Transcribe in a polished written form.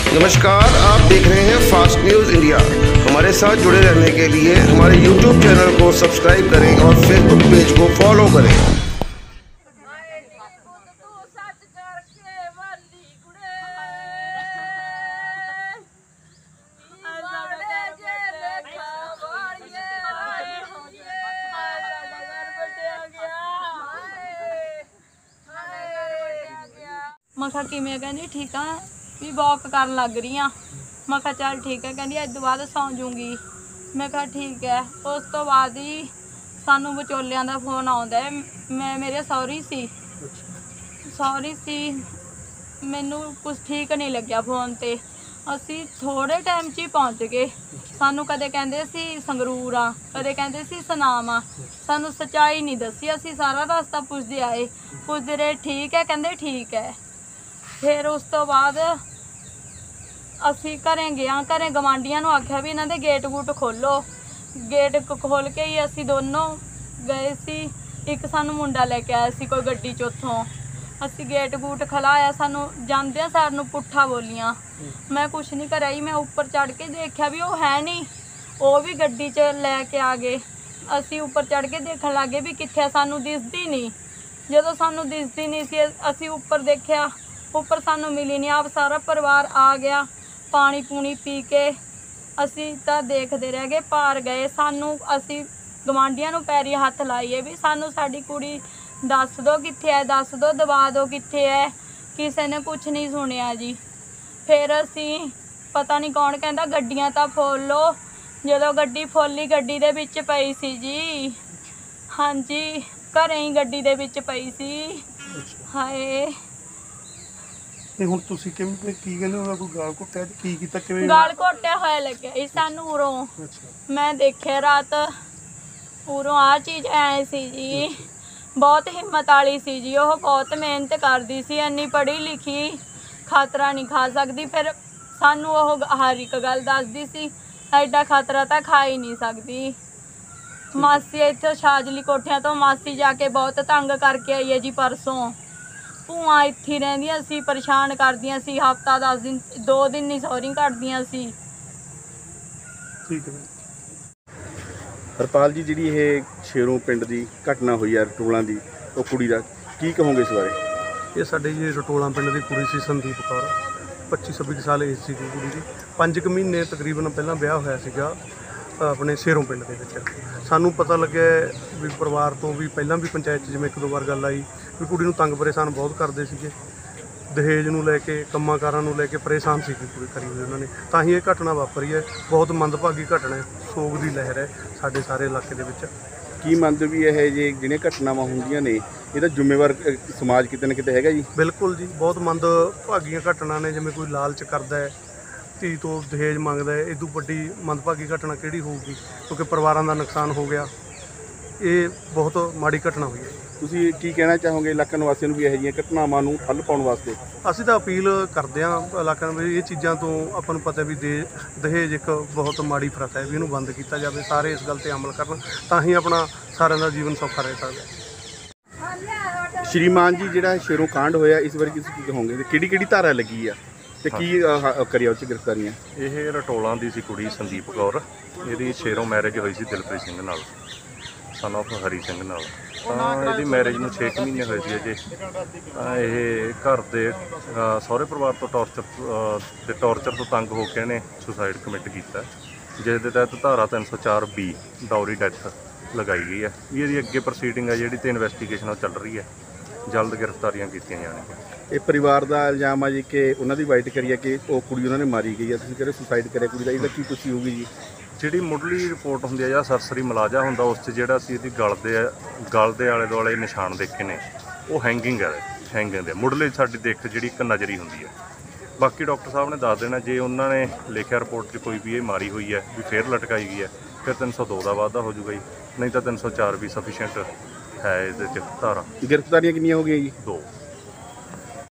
नमस्कार, आप देख रहे हैं फास्ट न्यूज़ इंडिया। हमारे साथ जुड़े रहने के लिए हमारे यूट्यूब चैनल को सब्सक्राइब करें और फेसबुक पेज को फॉलो करें। मैं कहा किमें कहनी ठीक है भी वॉक कर लग रही हाँ। मैं कहा चल ठीक है, कहनी इस बाद सौ जूँगी। मैं कहा ठीक है। उस तो बाद ही सानू विचोलियां दा फोन आउंदा है। मैं मेरे सौरी सी मैनू कुछ ठीक नहीं लग्या फोन ते। असी थोड़े टाइम च ही पहुँच गए। सानू कदे कहंदे सी संगरूर आ, कदे कहंदे सी सनाम आ, सानू सच्चाई नहीं दसी। असी सारा रास्ता पुछदे आए, पुछदे रहे ठीक है, कहंदे ठीक है। फिर उस तो बाद असी घरें गए, घरें गवांढियां नूं आख्या भी इन्हां दे गेट गूट खोलो। गेट खोल के ही असी दोनों गए सी। एक सानू मुंडा लेके आया सी कोई गड्डी च उत्थों। असी गेट गूट खलाया, सानू जांदियां सार नूं पुट्ठा बोलियां। मैं कुछ नहीं कराई, मैं उपर चढ़ के देखा भी वो है नहीं, वो भी गड्डी च लैके आ गए। असी उपर चढ़ के देखन लगे भी कित्थे, सानू दिसदी नहीं। जदों सानू दिसदी नहीं सी असी उपर देखा, उपर सानू मिली नहीं। आप सारा परिवार आ गया, पानी पूनी पी के असी तो देखते रह गए, पार गए। सानू असी गवांढियां नूं पैरी हत्थ लाइए भी सानू साडी कुड़ी दस दो कित्थे है, दस दो, दबा दो कित्थे है। किसी ने कुछ नहीं सुनिया जी। फिर असी पता नहीं कौन कहंदा गड्डियां तां फोल लो। जदों गड्डी फोली, गड्डी दे विच पई सी जी। हाँ जी, घरें ही गड्डी दे विच पई सी। हाय ਹੁਣ ਤੁਸੀਂ ਕਿਵੇਂ ਕੀ ਕਹਿੰਦੇ ਹੋ, ਕੋਈ ਗਾਲ ਘੁੱਟਿਆ ਕੀ ਕੀਤਾ, ਕਿਵੇਂ ਗਾਲ ਘੋਟਿਆ ਹੋਇਆ ਲੱਗਿਆ ਇਸ ਸਾਨੂੰ ਉਰੋਂ। ਮੈਂ ਦੇਖਿਆ ਰਾਤ ਉਰੋਂ ਆ ਚੀਜ਼ ਐ ਸੀ ਜੀ। ਬਹੁਤ ਹਿੰਮਤ ਵਾਲੀ ਸੀ ਜੀ, ਉਹ ਬਹੁਤ ਮਿਹਨਤ ਕਰਦੀ ਸੀ, ਇੰਨੀ ਪੜ੍ਹੀ ਲਿਖੀ, ਖਤਰਾ ਨਹੀਂ ਖਾ ਸਕਦੀ। ਫਿਰ ਸਾਨੂੰ ਉਹ ਹਰ ਇੱਕ ਗੱਲ ਦੱਸਦੀ ਸੀ, ਐਡਾ ਖਤਰਾ ਤਾਂ ਖਾ ਹੀ ਨਹੀਂ ਸਕਦੀ। ਮਾਸੀ ਇੱਥੇ ਸ਼ਾਜਲੀ ਕੋਠਿਆਂ ਤੋਂ ਮਾਸੀ ਜਾ ਕੇ ਬਹੁਤ ਤੰਗ ਕਰਕੇ ਆਈ ਹੈ ਜੀ परसों। ਭੂਆ ਇੱਥੇ ਰਹਿੰਦੀਆਂ ਸੀ, ਪਰੇਸ਼ਾਨ ਕਰਦੀਆਂ ਸੀ। ਹਫ਼ਤਾ 10 ਦਿਨ 2 ਦਿਨ ਨਹੀਂ ਸੌਰੀ ਕੱਢਦੀਆਂ ਸੀ। ਠੀਕ ਹੈ ਹਰਪਾਲ ਜੀ, ਜਿਹੜੀ ਇਹ ਸ਼ੇਰੋਂ ਪਿੰਡ ਦੀ ਘਟਨਾ ਹੋਈ ਹੈ ਰਟੋਲਾਂ ਦੀ, ਉਹ ਕੁੜੀ ਦਾ ਕੀ ਕਹੋਗੇ ਇਸ ਬਾਰੇ? ਇਹ ਸਾਡੇ ਜੀ ਰਟੋਲਾਂ ਪਿੰਡ ਦੀ ਕੁੜੀ ਸੀ ਸੰਦੀਪ ਕੌਰ, 25-26 ਸਾਲ ਏਜ ਸੀ ਕੁੜੀ ਦੀ। 5 ਕੁ ਮਹੀਨੇ ਤਕਰੀਬਨ ਪਹਿਲਾਂ ਵਿਆਹ ਹੋਇਆ ਸੀਗਾ ਆਪਣੇ ਸ਼ੇਰੋਂ ਪਿੰਡ ਦੇ ਵਿੱਚ। ਸਾਨੂੰ ਪਤਾ ਲੱਗਿਆ ਵੀ ਪਰਿਵਾਰ ਤੋਂ ਵੀ ਪਹਿਲਾਂ ਵੀ ਪੰਚਾਇਤ 'ਚ ਜਿਵੇਂ 1-2 ਵਾਰ ਗੱਲ ਆਈ ਵੀ ਕੁੜੀ ਨੂੰ ਤੰਗ ਪਰੇਸ਼ਾਨ ਬਹੁਤ ਕਰਦੇ ਸੀਗੇ। ਦਹੇਜ ਨੂੰ ਲੈ ਕੇ, ਕੰਮਾਂ ਕਾਰਾਂ ਨੂੰ ਲੈ ਕੇ ਪਰੇਸ਼ਾਨ ਸੀਗੀ ਕੁੜੀ ਕਰੀ ਹੋਈ ਉਹਨਾਂ ਨੇ। ਤਾਂ ਹੀ ਇਹ ਘਟਨਾ ਵਾਪਰੀ ਹੈ। ਬਹੁਤ ਮੰਦਭਾਗੀ ਘਟਨਾ ਹੈ, ਸੋਗ ਦੀ ਲਹਿਰ ਹੈ ਸਾਡੇ ਸਾਰੇ ਇਲਾਕੇ ਦੇ ਵਿੱਚ। ਕੀ ਮੰਨਦੇ ਵੀ ਇਹ ਜਿਹੜੀਆਂ ਘਟਨਾਵਾਂ ਹੁੰਦੀਆਂ ਨੇ, ਇਹਦਾ ਜ਼ਿੰਮੇਵਾਰ ਸਮਾਜ ਕਿਤੇ ਨਾ ਕਿਤੇ ਹੈਗਾ ਜੀ? ਬਿਲਕੁਲ ਜੀ, ਬਹੁਤ ਮੰਦਭਾਗੀਆਂ ਘਟਨਾ ਨੇ। ਜਿਵੇਂ ਕੋਈ ਲਾਲਚ ਕਰਦਾ ਹੈ, ਧੀ ਤੋਂ ਦਹੇਜ ਮੰਗਦਾ ਹੈ, ਇਦੋਂ ਵੱਡੀ ਮੰਦਭਾਗੀ ਘਟਨਾ ਕਿਹੜੀ ਹੋਊਗੀ? ਕਿਉਂਕਿ ਪਰਿਵਾਰਾਂ ਦਾ ਨੁਕਸਾਨ ਹੋ ਗਿਆ। ਇਹ ਬਹੁਤ ਮਾੜੀ ਘਟਨਾ ਹੋਈ ਹੈ। ਤੁਸੀਂ ਕੀ ਕਹਿਣਾ ਚਾਹੋਗੇ ਇਲਾਕਾ ਨਿਵਾਸੀਆਂ ਨੂੰ ਵੀ ਇਹੋ ਜਿਹੀਆਂ ਘਟਨਾਵਾਂ ਨੂੰ ਠੱਲ ਪਾਉਣ ਵਾਸਤੇ? ਅਸੀਂ ਤਾਂ ਅਪੀਲ ਕਰਦੇ ਹਾਂ ਇਲਾਕਿਆਂ ਨੂੰ ਵੀ ਇਹ ਚੀਜ਼ਾਂ ਤੋਂ ਆਪਾਂ ਨੂੰ ਪਤਾ ਵੀ ਦਹੇਜ ਇੱਕ ਬਹੁਤ ਮਾੜੀ ਪ੍ਰਥਾ ਹੈ, ਵੀ ਇਹਨੂੰ ਬੰਦ ਕੀਤਾ ਜਾਵੇ। ਸਾਰੇ ਇਸ ਗੱਲ 'ਤੇ ਅਮਲ ਕਰਨ, ਤਾਂ ਹੀ ਆਪਣਾ ਸਾਰਿਆਂ ਦਾ ਜੀਵਨ ਸੌਖਾ ਰਹਿ ਸਕਦਾ। ਸ਼੍ਰੀਮਾਨ ਜੀ, ਜਿਹੜਾ ਸ਼ੇਰੋਂ ਕਾਂਡ ਹੋਇਆ ਇਸ ਬਾਰੇ ਤੁਸੀਂ ਕੀ ਕਹੋਗੇ? ਕਿਹੜੀ ਕਿਹੜੀ ਧਾਰਾ ਲੱਗੀ ਆ ਤੇ ਕੀ ਕਰਿਆ ਉਹ 'ਚ ਗ੍ਰਿਫਤਾਰੀਆਂ? ਇਹ ਰਟੋਲਾਂ ਦੀ ਸੀ ਕੁੜੀ ਸੰਦੀਪ ਕੌਰ। ਇਹਦੀ ਸ਼ੇਰੋਂ ਮੈਰਿਜ ਹੋਈ ਸੀ ਦਿਲਪ੍ਰੀਤ ਸਿੰਘ ਨਾਲ, ਸਨ ਆਫ ਹਰੀ ਸਿੰਘ ਨਾਲ। ਤਾਂ ਇਹਦੀ ਮੈਰਿਜ ਨੂੰ 6 ਮਹੀਨੇ ਹੋਏ ਸੀ ਅਜੇ। ਤਾਂ ਇਹ ਘਰ ਦੇ ਸਹੁਰੇ ਪਰਿਵਾਰ ਤੋਂ ਟੌਰਚਰ ਤੋਂ ਤੰਗ ਹੋ ਕੇ ਇਹਨੇ ਸੁਸਾਈਡ ਕਮਿਟ ਕੀਤਾ, ਜਿਸ ਦੇ ਤਹਿਤ ਧਾਰਾ 304B ਡਾਊਰੀ ਡੈਥ ਲਗਾਈ ਗਈ ਹੈ। ਵੀ ਇਹਦੀ ਅੱਗੇ ਪ੍ਰੋਸੀਡਿੰਗ ਹੈ ਜਿਹੜੀ ਤੇ ਇਨਵੈਸਟੀਗੇਸ਼ਨ ਉਹ ਚੱਲ ਰਹੀ ਹੈ। ਜਲਦ ਗ੍ਰਿਫਤਾਰੀਆਂ ਕੀਤੀਆਂ ਜਾਣਗੀਆਂ। ਇਹ ਪਰਿਵਾਰ ਦਾ ਇਲਜ਼ਾਮ ਆ ਜੀ ਕਿ ਉਹਨਾਂ ਦੀ ਵਾਈਟ ਕਰੀ ਹੈ ਕਿ ਉਹ ਕੁੜੀ ਉਹਨਾਂ ਨੇ ਮਾਰੀ ਗਈ ਹੈ। ਤੁਸੀਂ ਕਹਿੰਦੇ ਸੁਸਾਈਡ ਕਰਿਆ ਕੁੜੀ ਦਾ, ਇਹਦਾ ਕੀ ਕੁਛ ਹੋਊਗੀ ਜੀ? ਜਿਹੜੀ ਮੁੱਢਲੀ ਰਿਪੋਰਟ ਹੁੰਦੀ ਹੈ ਜਾਂ ਸਰਸਰੀ ਮੁਲਾਜ਼ਾ ਹੁੰਦਾ, ਉਸ 'ਚ ਜਿਹੜਾ ਅਸੀਂ ਇਹਦੀ ਗਲ ਦੇ ਆਲੇ ਦੁਆਲੇ ਨਿਸ਼ਾਨ ਦੇਖੇ ਨੇ, ਉਹ ਹੈਂਗਿੰਗ ਦੇ ਮੁੱਢਲੇ ਸਾਡੀ ਦੇਖ ਜਿਹੜੀ ਇੱਕ ਨਜ਼ਰੀ ਹੁੰਦੀ ਹੈ। ਬਾਕੀ ਡਾਕਟਰ ਸਾਹਿਬ ਨੇ ਦੱਸ ਦੇਣਾ, ਜੇ ਉਹਨਾਂ ਨੇ ਲਿਖਿਆ ਰਿਪੋਰਟ 'ਚ ਕੋਈ ਵੀ ਇਹ ਮਾਰੀ ਹੋਈ ਹੈ ਵੀ ਫੇਰ ਲਟਕਾਈ ਗਈ ਹੈ, ਫਿਰ 302 ਦਾ ਵਾਧਾ ਹੋ ਜਾਊਗਾ ਜੀ, ਨਹੀਂ ਤਾਂ 304 ਵੀ ਸਫੀਸ਼ੀਐਂਟ ਹੈ ਇਹਦੇ 'ਚ ਧਾਰਾ। ਗ੍ਰਿਫਤਾਰੀਆਂ ਕਿੰਨੀਆਂ ਹੋ ਗਈਆਂ ਜੀ? 2।